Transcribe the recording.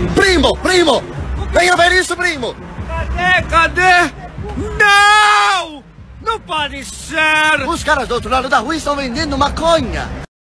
Primo, primo! Venha ver isso, primo! Cadê? Não! Não pode ser! Os caras do outro lado da rua estão vendendo maconha!